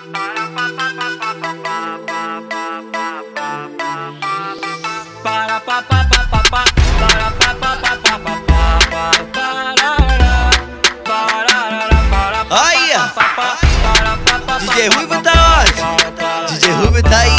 Aí, DJ Ruivo tá onde? DJ Ruivo tá aí.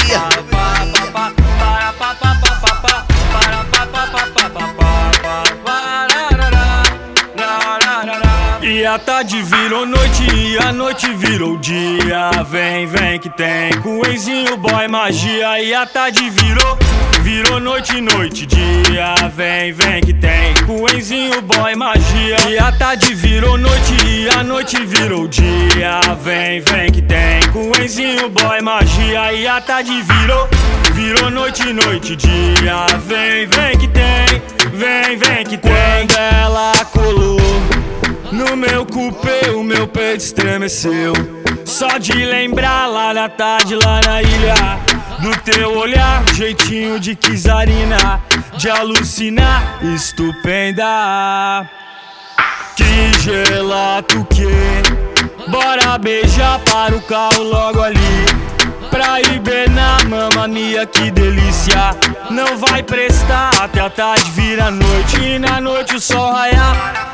E a tarde virou noite e a noite virou dia. Vem, vem que tem Coenzinho, boy, magia. E a tarde virou noite, noite, dia. Vem, vem que tem Coenzinho, boy, magia. E a tarde virou noite e a noite virou dia. Vem, vem que tem Coenzinho, boy, magia. E a tarde virou noite, noite, dia. Vem, vem que tem, vem que tem. Quando ela colou no meu cupê, o meu peito estremeceu. Só de lembrar lá na tarde, lá na ilha, do teu olhar, jeitinho de Kizarina, de alucinar, estupenda. Que gelato que, bora beijar para o carro logo ali, pra hibernar, mamma mia, que delícia. Não vai prestar até a tarde vira noite, e na noite o sol raiar.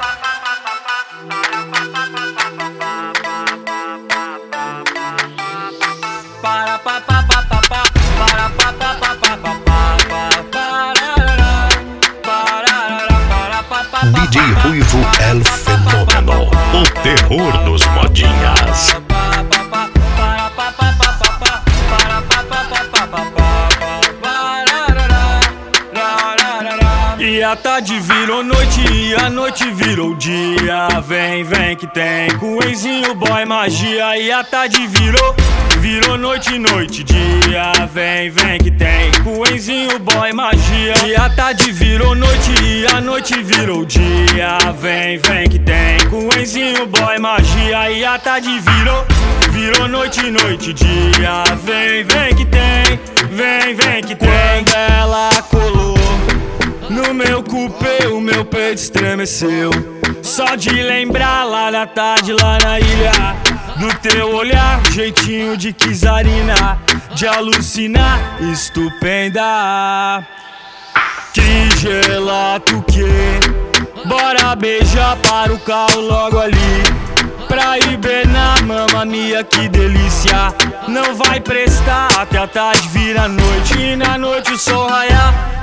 DJ Ruivo El Fenômeno, o terror dos modinhas. E a tarde virou noite e a noite virou dia. Vem, vem que tem Coenzinho, boy, magia. E a tarde virou noite, noite, dia. Vem, vem que tem Coenzinho, boy, magia. E a tarde virou noite e a noite virou dia. Vem, vem que tem Coenzinho, boy, magia. E a tarde virou noite, noite, dia. Vem, vem que tem, vem que tem. Quando ela colou no meu cupê, o meu peito estremeceu. Só de lembrar lá na tarde, lá na ilha, do teu olhar, jeitinho de Kizarina, de alucinar, estupenda. Que gelato que, bora beijar para o carro logo ali, pra hibernar, mamma mia, que delícia. Não vai prestar até a tarde vira noite, e na noite o sol raiar.